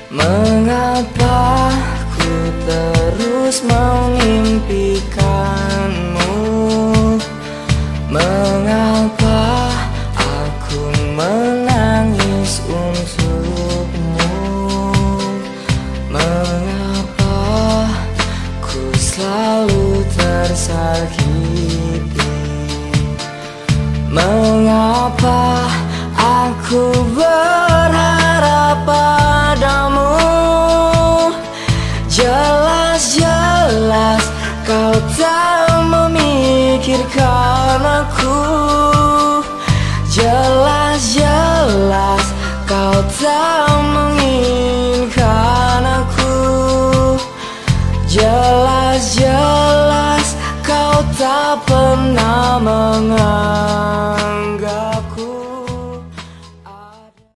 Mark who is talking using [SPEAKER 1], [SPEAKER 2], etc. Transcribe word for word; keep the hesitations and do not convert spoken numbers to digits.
[SPEAKER 1] Mengapa ku terus memimpikanmu? Mengapa aku menangis untukmu? Mengapa ku selalu tersakiti? Mengapa aku berharap padamu? Jelas-jelas kau tak memikirkan aku. Jelas-jelas kau tak